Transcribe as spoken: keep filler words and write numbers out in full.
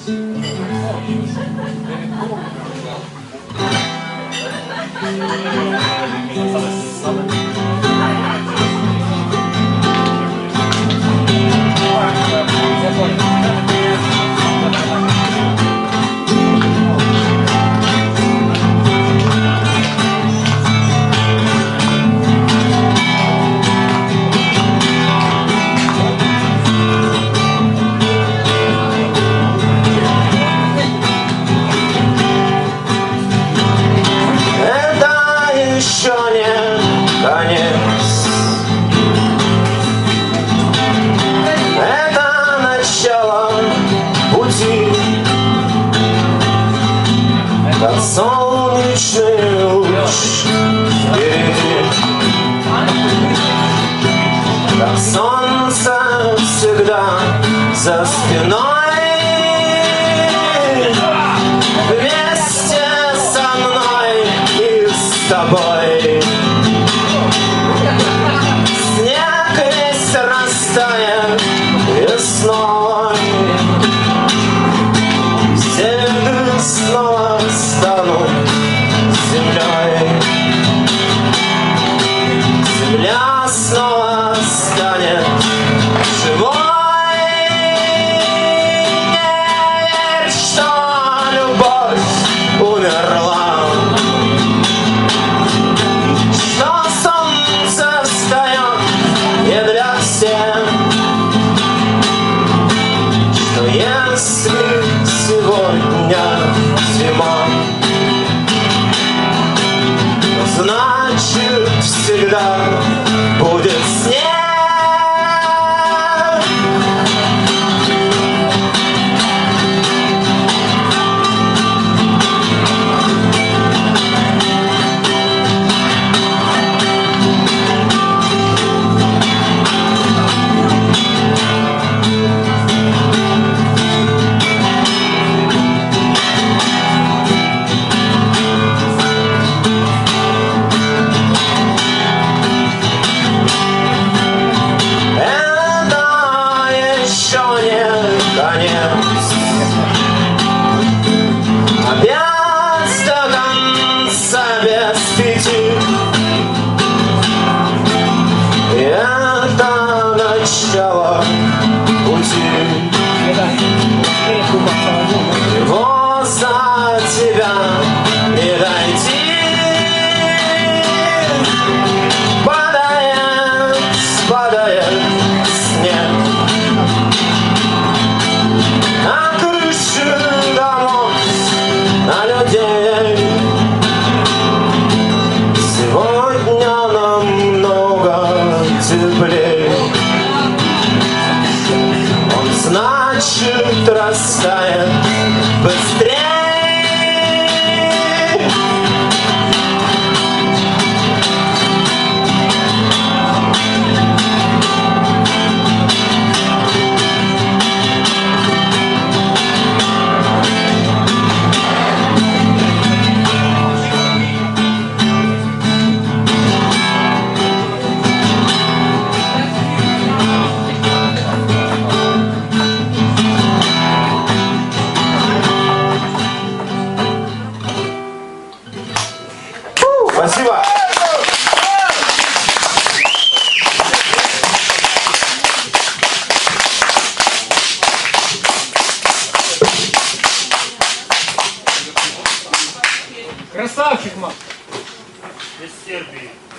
Солнечный луч впереди, как солнце всегда за спиной, вместе со мной и с тобой. Снег весь растает весной, все льды снова станут землей. Земля снова станет живой. Не верь, что любовь умерла, что солнце встает не для всех, что если сегодня зима, значит всегда будет снег. Опять до конца без пяти, и это начало пути. Его за тебя не дойти. Падает, падает снег на крыши домов, на людей. Сегодня намного теплее. Он, значит, растает быстрее. Спасибо. Красавчик, Макс. Из Сербии.